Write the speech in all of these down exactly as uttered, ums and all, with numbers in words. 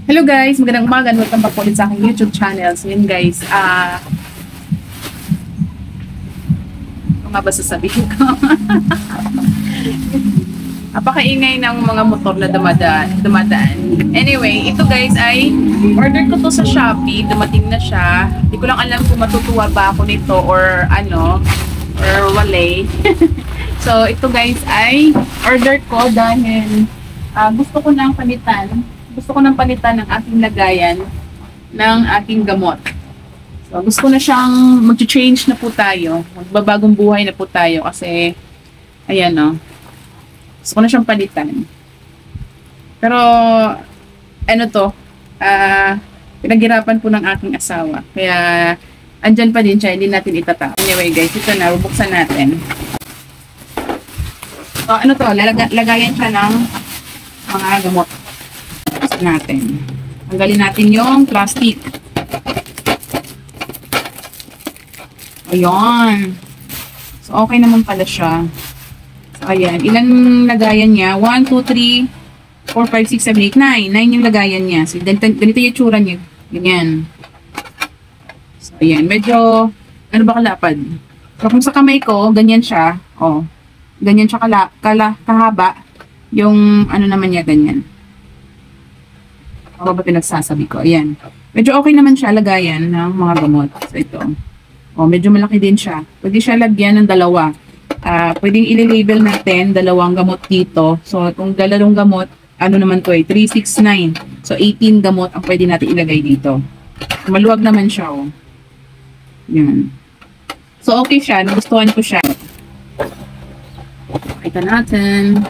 Hello guys, magandang umaga. Welcome back ulit sa aking YouTube channel. So yun guys, ah... Uh, ano nga ba sasabihin ko? Napakaingay ng mga motor na dumadaan, dumadaan. Anyway, ito guys ay order ko to sa Shopee. Dumating na siya. Hindi ko lang alam kung matutuwa ba ako nito or ano, or wale. So ito guys ay order ko dahil uh, gusto ko nang palitan. Gusto ko nang palitan ng aking lagayan ng aking gamot. So gusto ko na siyang mag-change na po tayo. Magbabagong buhay na po tayo kasi ayan o. Oh. Gusto ko na siyang palitan. Pero, ano to, uh, pinaghirapan po ng aking asawa. Kaya, andyan pa din siya, hindi natin itatap. Anyway guys, ito na, bubuksan natin. So, ano to, lalag lagayan siya ng mga gamot. Buksan natin. Tanggalin natin yung plastic. Ayan. So, okay naman pala siya. So, ayan. Ilan lagayan niya? one, two, three, four, five, six, seven, eight, nine. nine yung lagayan niya. So, ganito, ganito yung tsura niya. Ganyan. So, ayan. Medyo, ano ba kalapad? So, kung sa kamay ko, ganyan siya. Oh. Ganyan siya kala, kala, kahaba. Yung, ano naman niya, ganyan. Ano ba pinagsasabi ko? Ayan. Medyo okay naman siya lagayan ng mga gamot. So, ito. Oh, medyo malaki din siya. Pwede siya lagyan ng dalawa. Uh, pwedeng i-label natin dalawang gamot dito. So, kung dalawang gamot, ano naman to eh, three, six, nine. So, eighteen gamot ang pwede natin ilagay dito. Maluwag naman siya, oh. Yan. So, okay siya. Nagustuhan ko siya. Kita natin.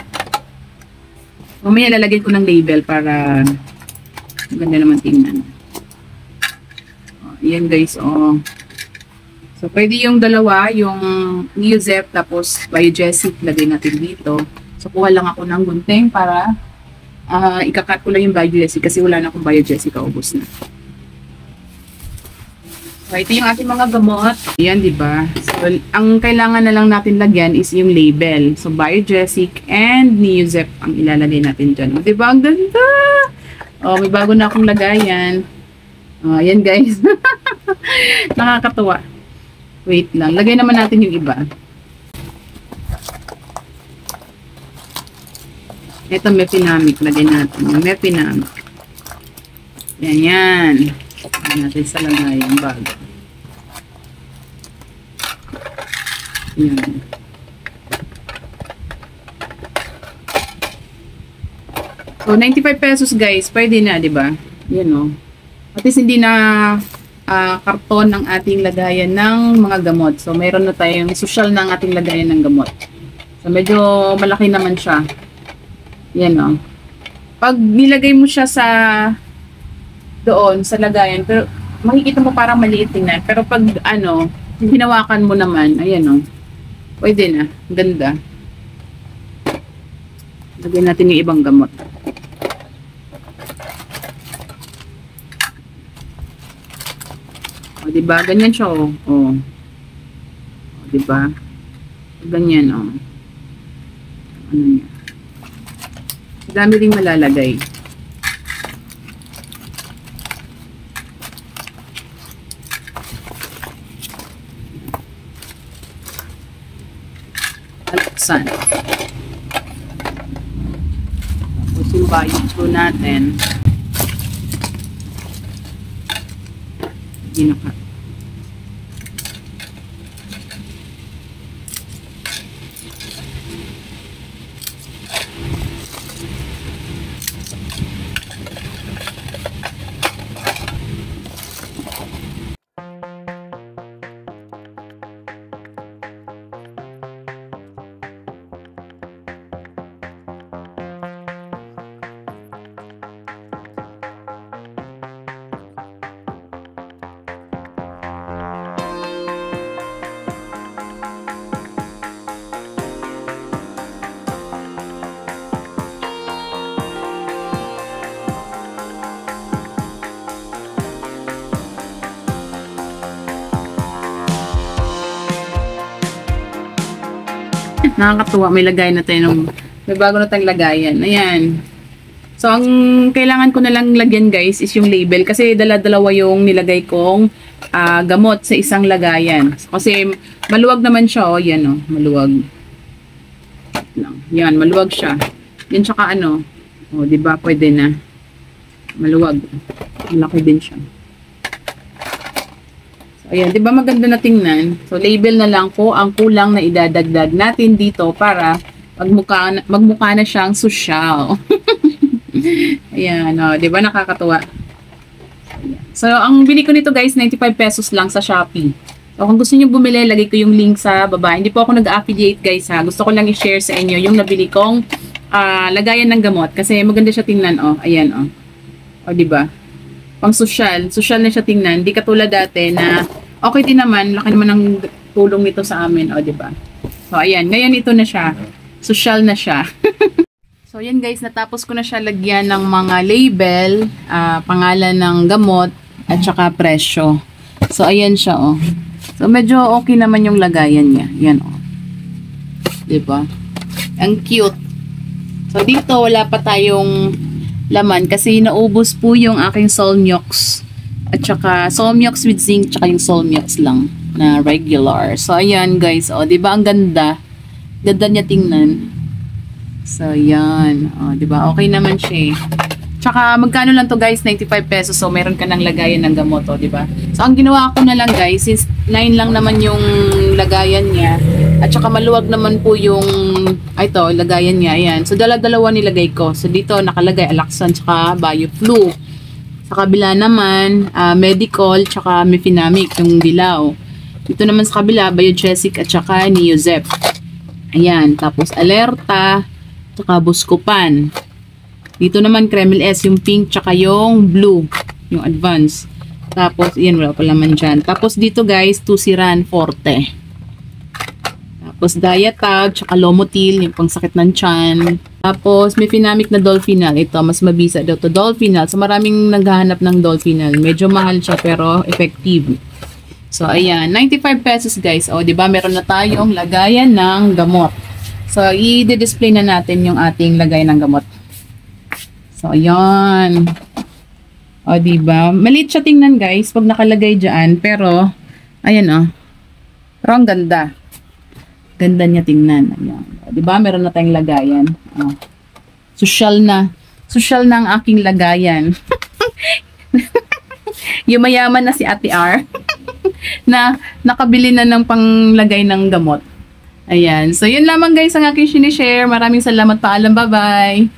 Mamaya lalagyan ko ng label para maganda naman tingnan. Oh, yan guys, oh. So, pwede yung dalawa, yung Neozep tapos Biogesic, lagay natin dito. So, kuha lang ako ng gunting para uh, ikakat ko lang yung Biogesic kasi wala na akong Biogesic, kaubos na. So, ito yung ating mga gamot. Ayan, diba? So, ang kailangan na lang natin lagyan is yung label. So, Biogesic and Neozep ang ilalagay natin dyan. Diba? Ang ganda! Oh, may bago na akong lagayan. Oh, ayan guys. Nakakatuwa. Wait lang. Lagay naman natin yung iba. Ito, Mefenamic. Lagay natin yung Mefenamic. Yan, yan. Lagay natin sa lagayan bago. Yan. So, ninety-five pesos guys. Pwede na, diba? Yan o. At least hindi na Uh, karton ng ating lagayan ng mga gamot. So, mayroon na tayong social ng ating lagayan ng gamot. So, medyo malaki naman siya. Yan o. Pag nilagay mo siya sa doon, sa lagayan, pero makikita mo parang maliit tingnan. Pero pag ano, hinawakan mo naman, ayan o. Pwede na. Ganda. Lagyan natin yung ibang gamot. O, diba? Ganyan siya, o. O. O, diba? Ganyan, o. Ano niya? Dami rin malalagay. Alaksan. Tapos yung bayad po natin. Ginaka. Nakakatuwa, may lagay na tayo ng, may bago na tayong lagayan. Ayan. So, ang kailangan ko na lang lagyan guys is yung label kasi dala-dalawa yung nilagay kong uh, gamot sa isang lagayan. Kasi maluwag naman siya, oh, yan oh, maluwag. Yan, maluwag siya. Yan tsaka ano, oh, di ba pwede na. Maluwag. Malaki din siya. So, ayan, di ba maganda na tingnan? So, label na lang po ang kulang na idadagdag natin dito para magmukha na, magmukha na siyang sosyal. Ayan, oh, di ba nakakatuwa? So, ang bili ko nito guys, ninety-five pesos lang sa Shopee. So, kung gusto niyo bumili, lagay ko yung link sa baba. Hindi po ako nag-affiliate guys ha. Gusto ko lang i-share sa inyo yung nabili kong uh, lagayan ng gamot. Kasi maganda siya tingnan, oh. Ayan, oh. O, di ba? Pang social. Social na siya tingnan. Di katulad dati na okay din naman. Laki naman ang tulong nito sa amin. O, di ba? So, ayan. Ngayon ito na siya. Social na siya. So, ayan guys. Natapos ko na siya lagyan ng mga label, uh, pangalan ng gamot, at saka presyo. So, ayan siya, oh. So, medyo okay naman yung lagayan niya. Yan, oh. Di ba? Ang cute. So, dito wala pa tayong laman kasi naubos po yung aking Solmiox at saka Solmiox with zinc tsaka yung Solmiox lang na regular. So ayan guys, oh, 'di ba ang ganda? Ganda niya tingnan. So ayan, oh, 'di ba? Okay naman siya. Eh. Tsaka magkano lang to guys? ninety-five pesos. So meron ka ng lagayan ng gamot, oh, 'di ba? So ang ginawa ko na lang guys, since nine lang naman yung lagayan niya at saka maluwag naman po yung ay ito, lagayan niya, ayan. So, dala-dalawa nilagay ko. So, dito nakalagay Alaxan tsaka BioFlu. Sa kabila naman, uh, Medical tsaka Mefenamic, yung dilaw. Dito naman sa kabila, Biogesic at saka Neozep. Ayan. Tapos, Alerta tsaka Buscopan. Dito naman, Kremil S, yung pink tsaka yung blue, yung advance. Tapos, ayan, wala pa laman dyan. Tapos, dito guys, Tusiran Forte. Tapos, Diatag, tsaka Lomotil, yung pangsakit ng tiyan. Tapos, Mefenamic na Dolphinal. Ito, mas mabisa daw to Dolphinal. So, maraming naghahanap ng Dolphinal. Medyo mahal siya, pero effective. So, ayan. ninety-five pesos, guys. O, diba, meron na tayong lagayan ng gamot. So, i-display na natin yung ating lagayan ng gamot. So, ayan. O, diba? Maliit siya tingnan, guys, pag nakalagay dyan. Pero, ayan, o. Pero ang ganda. Ganda niya tingnan. Ayan. Di ba? Meron na tayong lagayan. Oh. Social na. Social na ang aking lagayan. Yung mayaman na si Ate R. Na nakabili na ng panglagay ng gamot. Ayan. So, yun lamang guys ang aking sinishare. Maraming salamat. Paalam. Bye-bye.